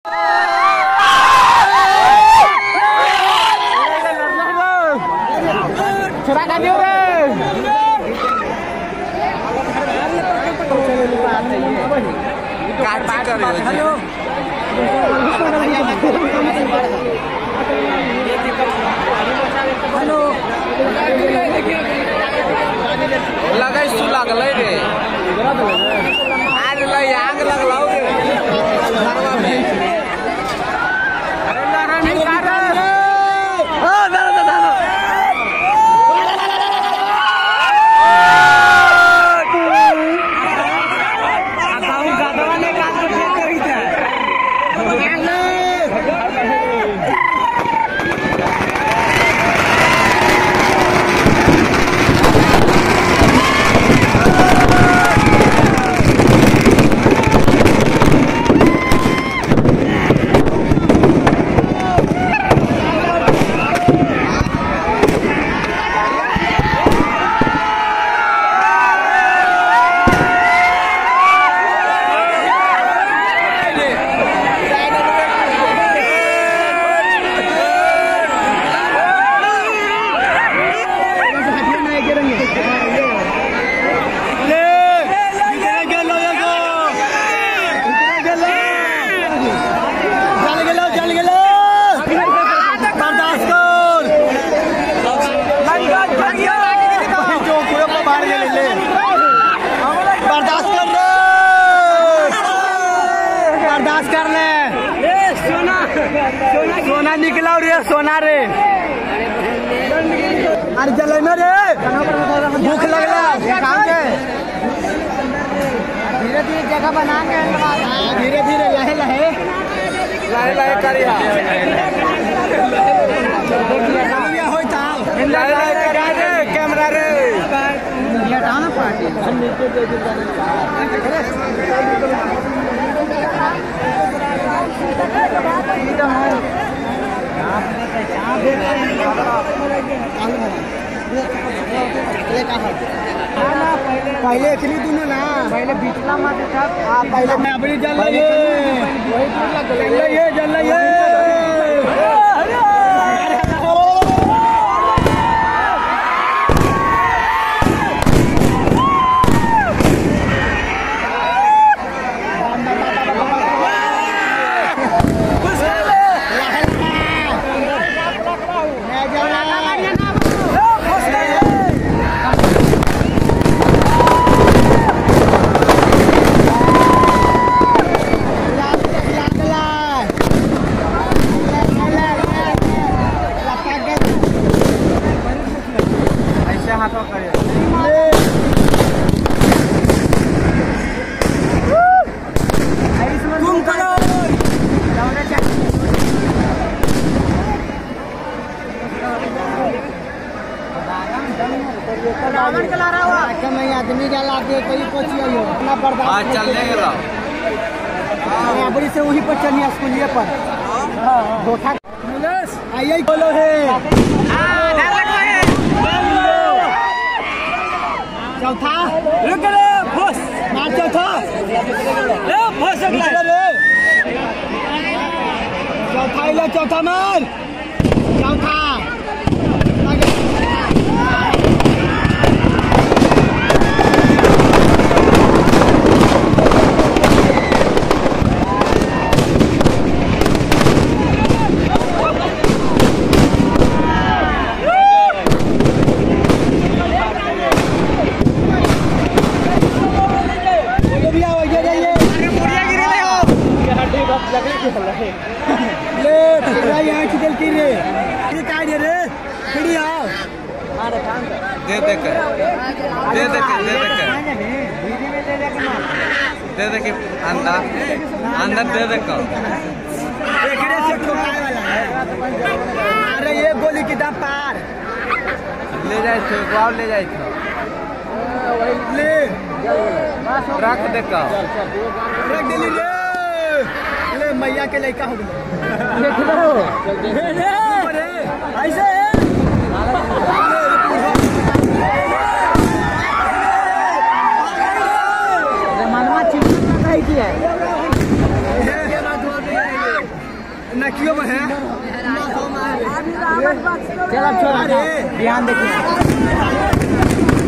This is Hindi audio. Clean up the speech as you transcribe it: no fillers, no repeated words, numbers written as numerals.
छुरा का दियो रे काट कर हेलो हेलो लगाई सु लागलै रे आज लै आग लगलौ रे घरवा में अरे लड़ा नहीं काट ओ दादा दादा सोना निकला रे सोना रे अरे जल में रे भूख लगला धीरे धीरे जगह बना के धीरे धीरे लहे लहे लहे लहे करिया कैमरा रे हटाना पार्टी पहले एकली दोनों ना पहले बिचला माते था पहले मैं अपनी जल लगे जल लगे आदमी क्या लाते कहीं पहुंची ना बर्दाश्त चलने बड़ी से वहीं पर चलिए स्कूलिए पर आइए बोलो है चौथा रुक रे फस मार चौथा रे फस रे चौथा ले चौथा मार चौथा ले यहाँ चलती रे ये काय दे रे खड़ी आओ दे दे के दे दे के दे दे के दे दे के अंदर अंदर दे दे को एकरे से ठोकाए वाला है अरे ये गोली किताब पार ले जाए तो गाँव ले जाए तो ले रख दे का रख दे ले मैया के लड़का हो गया ऐसे जमाना चिंता है नकियों में है। चल अब छोड़ ध्यान देखिए।